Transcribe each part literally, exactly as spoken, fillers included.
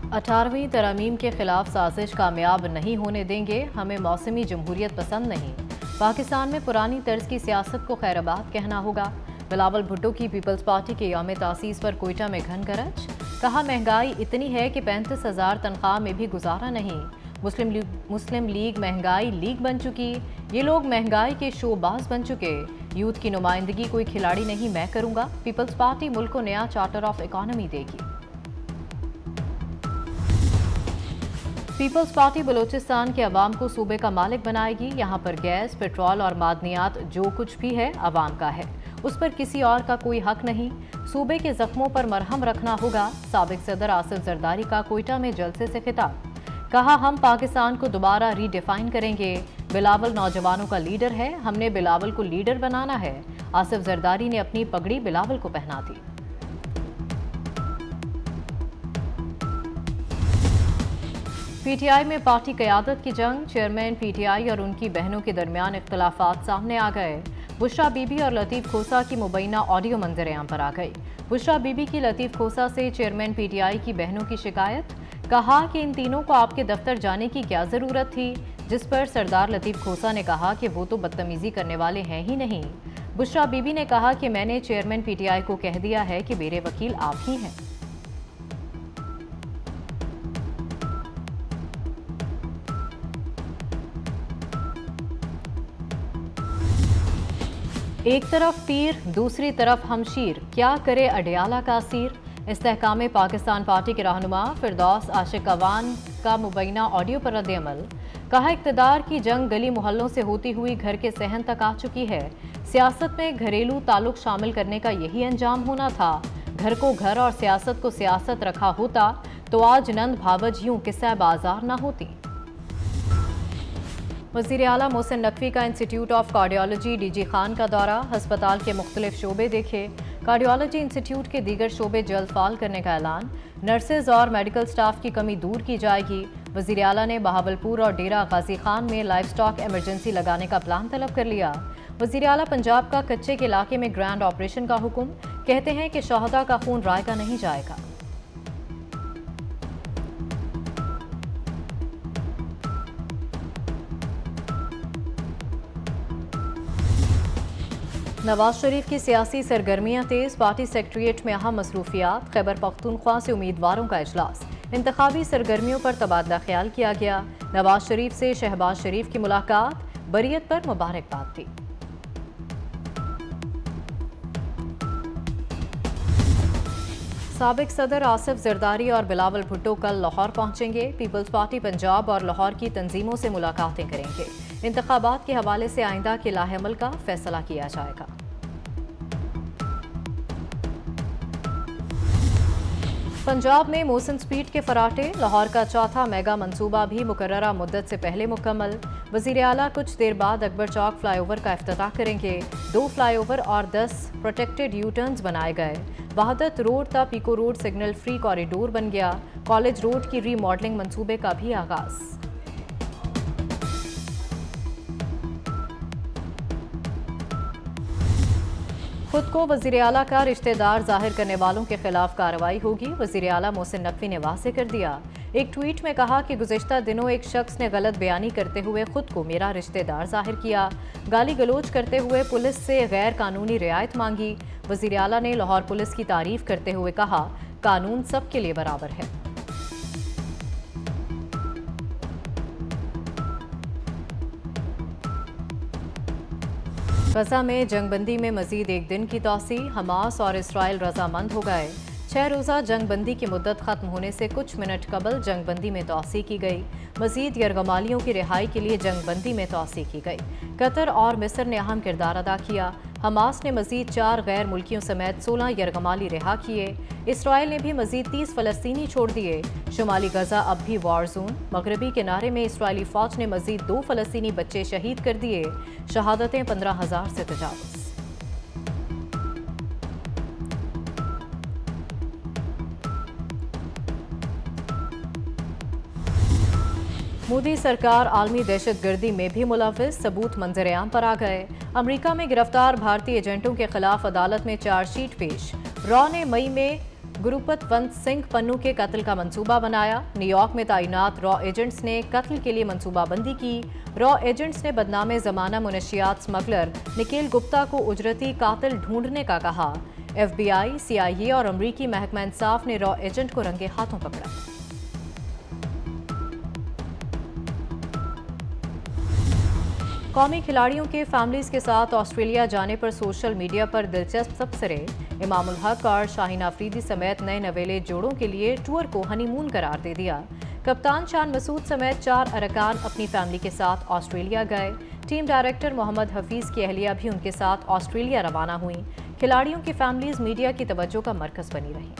अठारहवीं तरमीम के खिलाफ साजिश कामयाब नहीं होने देंगे, हमें मौसमी जमहूरियत पसंद नहीं। पाकिस्तान में पुरानी तर्ज की सियासत को खैराबाद कहना होगा। बिलावल भुट्टो की पीपल्स पार्टी के यौम तासीस पर कोयटा में घन गरज। कहा महंगाई इतनी है कि पैंतीस हजार तनख्वाह में भी गुजारा नहीं। मुस्लिम लीग मुस्लिम लीग महंगाई लीग बन चुकी, ये लोग महंगाई के शोबाज बन चुके। यूथ की नुमाइंदगी कोई खिलाड़ी नहीं मैं करूंगा। पीपल्स पार्टी मुल्क को नया चार्टर ऑफ इकॉनमी देगी। पीपल्स पार्टी बलूचिस्तान के अवाम को सूबे का मालिक बनाएगी। यहाँ पर गैस, पेट्रोल और मादनियात जो कुछ भी है अवाम का है, उस पर किसी और का कोई हक नहीं। सूबे के जख्मों पर मरहम रखना होगा। साबिक सदर आसिफ जरदारी का कोयटा में जलसे से खिताब। कहा हम पाकिस्तान को दोबारा रीडिफाइन करेंगे। बिलावल नौजवानों का लीडर है, हमने बिलावल को लीडर बनाना है। आसिफ जरदारी ने अपनी पगड़ी बिलावल को पहना दी। पीटीआई में पार्टी क़यादत की जंग। चेयरमैन पीटीआई और उनकी बहनों के दरमियान इख्तलाफात सामने आ गए। बुशरा बीबी और लतीफ़ खोसा की मुबैना ऑडियो मंजर-ए-आम पर आ गई। बुशरा बीबी की लतीफ़ खोसा से चेयरमैन पीटीआई की बहनों की शिकायत। कहा कि इन तीनों को आपके दफ्तर जाने की क्या ज़रूरत थी, जिस पर सरदार लतीफ़ खोसा ने कहा कि वो तो बदतमीज़ी करने वाले हैं ही नहीं। बुशरा बीबी ने कहा कि मैंने चेयरमैन पीटीआई को कह दिया है कि मेरे वकील आप ही हैं। एक तरफ तीर, दूसरी तरफ हमशीर, क्या करे अडियाला का असीर। इस्तेहकाम पाकिस्तान पार्टी के रहनुमा फिरदौस आशिक अवान का मुबैना ऑडियो पर रद्द-ए-अमल। कहा इक़्तिदार की जंग गली मोहल्लों से होती हुई घर के सहन तक आ चुकी है। सियासत में घरेलू ताल्लुक शामिल करने का यही अंजाम होना था। घर को घर और सियासत को सियासत रखा होता तो आज नंद भावज यूं किस्सा बाजार न होती। वज़ीर आला मोहसिन नकवी का institute of cardiology DG Khan का दौरा। हस्पताल के मुख्तलिफ शोबे देखे। कार्डियोलॉजी इंस्टीट्यूट के दीगर शोबे जल्द फाल करने का ऐलान। नर्सेज और मेडिकल स्टाफ की कमी दूर की जाएगी। वज़ीर आला ने बहावलपुर और डेरा गाजी खान में लाइफ स्टॉक एमरजेंसी लगाने का प्लान तलब कर लिया। वज़ीर आला पंजाब का कच्चे के इलाके में ग्रैंड ऑपरेशन का हुक्म। कहते हैं कि शहदा का खून राय का नहीं जाएगा। नवाज शरीफ की सियासी सरगर्मियां तेज। पार्टी सेक्रेटेरिएट में अहम मसरूफियात। खैबर पख्तूनख्वा से उम्मीदवारों का इजलास। इंतखाबी सरगर्मियों पर तबादला ख्याल किया गया। नवाज शरीफ से शहबाज शरीफ की मुलाकात। बरियत पर मुबारकबाद दी। साबिक सदर आसिफ जरदारी और बिलावल भुट्टो कल लाहौर पहुंचेंगे। पीपल्स पार्टी पंजाब और लाहौर की तंजीमों से मुलाकातें करेंगे। इंतखाबात के हवाले से आइंदा के लाहेमल का फैसला किया जाएगा। पंजाब में मोहसिन स्पीड के फराटे। लाहौर का चौथा मेगा मंसूबा भी मुकर्ररा मुद्दत से पहले मुकम्मल। वज़ीर आला कुछ देर बाद अकबर चौक फ्लाईओवर का इफ्तिताह करेंगे। दो फ्लाईओवर और दस प्रोटेक्टेड यू टर्न्स बनाए गए। वहादत रोड ता Peco road signal free corridor बन गया। कॉलेज रोड की रीमॉडलिंग मंसूबे का भी आगाज। खुद को वज़ीर आला का रिश्तेदार जाहिर करने वालों के खिलाफ कार्रवाई होगी। वज़ीर आला मोहसिन नकवी ने वाज़ेह कर दिया। एक ट्वीट में कहा कि गुज़िश्ता दिनों एक शख्स ने गलत बयानी करते हुए खुद को मेरा रिश्तेदार जाहिर किया। गाली गलोच करते हुए पुलिस से गैर कानूनी रियायत मांगी। वज़ीर आला ने लाहौर पुलिस की तारीफ करते हुए कहा कानून सबके लिए बराबर है। गजा में जंगबंदी में मजीद एक दिन की तौसी। हमास और इसराइल रजामंद हो गए। छह रोज़ा जंगबंदी की मुद्दत खत्म होने से कुछ मिनट कबल जंगबंदी में तौसी की गई। मजीद यरगमालियों की रिहाई के लिए जंगबंदी में तौसी की गई। कतर और मिस्र ने अहम किरदार अदा किया। हमास ने मजीद चार गैर मुल्कियों समेत सोलह यरगमाली रिहा किए। इसराइल ने भी मजीद तीस फलस्तीनी छोड़ दिए। शुमाली गजा अब भी वॉर जोन। मगरबी किनारे में इसराइली फौज ने मजीद दो फलस्तीनी बच्चे शहीद कर दिए। शहादतें पंद्रह हजार से तजावुज़। मोदी सरकार आलमी दहशतगर्दी में भी मुलव्विस। सबूत मंजर-ए-आम पर आ गए। अमेरिका में गिरफ्तार भारतीय एजेंटों के खिलाफ अदालत में चार्जशीट पेश। रॉ ने मई में गुरुपतवंत सिंह पन्नू के कत्ल का मंसूबा बनाया। न्यूयॉर्क में तैनात रॉ एजेंट्स ने कत्ल के लिए मंसूबाबंदी की। रॉ एजेंट्स ने बदनामे जमाना मुनशियात स्मगलर निखिल गुप्ता को उजरती कातिल ढूंढने का कहा। एफबीआई, सीआईए और अमरीकी महकमा इंसाफ ने रॉ एजेंट को रंगे हाथों पकड़ा। कौमी खिलाड़ियों के फैमिलीज के साथ ऑस्ट्रेलिया जाने पर सोशल मीडिया पर दिलचस्प तबसरे। इमामुल हक और शाहीन अफरीदी समेत नए नवेले जोड़ों के लिए टूर को हनीमून करार दे दिया। कप्तान शान मसूद समेत चार अरकान अपनी फैमिली के साथ ऑस्ट्रेलिया गए। टीम डायरेक्टर मोहम्मद हफीज की अहलिया भी उनके साथ ऑस्ट्रेलिया रवाना हुई। खिलाड़ियों की फैमिलीज मीडिया की तवज्जो का मरकज बनी रही।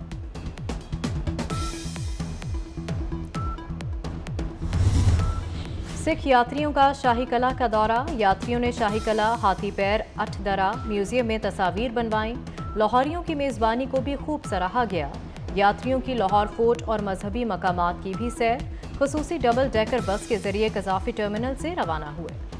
सिख यात्रियों का शाही कला का दौरा। यात्रियों ने शाही कला, हाथी पैर, अठदरा म्यूजियम में तस्वीर बनवाईं। लाहौरियों की मेज़बानी को भी खूब सराहा गया। यात्रियों की लाहौर फोर्ट और मजहबी मकामात की भी सैर। खुसूसी डबल डेकर बस के जरिए कजाफी टर्मिनल से रवाना हुए।